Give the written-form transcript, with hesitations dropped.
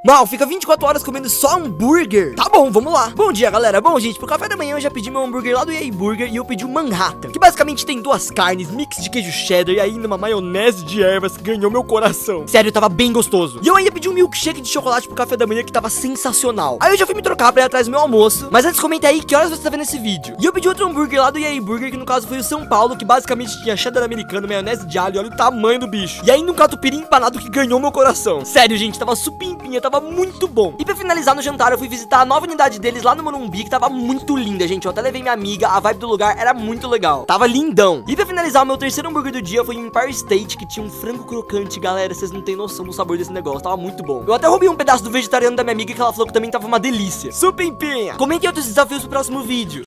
Mal, fica 24 horas comendo só hambúrguer? Tá bom, vamos lá. Bom dia, galera. Bom, gente, pro café da manhã eu já pedi meu hambúrguer lá do EA Burger e eu pedi o Manhattan, que basicamente tem duas carnes, mix de queijo cheddar e ainda uma maionese de ervas que ganhou meu coração. Sério, tava bem gostoso. E eu ainda pedi um milkshake de chocolate pro café da manhã que tava sensacional. Aí eu já fui me trocar pra ir atrás do meu almoço, mas antes comenta aí que horas você tá vendo esse vídeo. E eu pedi outro hambúrguer lá do EA Burger, que no caso foi o São Paulo, que basicamente tinha cheddar americano, maionese de alho, olha o tamanho do bicho. E ainda um catupiry empanado que ganhou meu coração. Sério, gente, tava supimpinha, tava muito bom. E pra finalizar no jantar, eu fui visitar a nova unidade deles lá no Morumbi, que tava muito linda, gente. Eu até levei minha amiga, a vibe do lugar era muito legal. Tava lindão. E pra finalizar, o meu terceiro hambúrguer do dia foi em Empire State, que tinha um frango crocante, galera. Vocês não tem noção do sabor desse negócio, tava muito bom. Eu até roubei um pedaço do vegetariano da minha amiga, que ela falou que também tava uma delícia. Supimpinha! Comentem outros desafios pro próximo vídeo.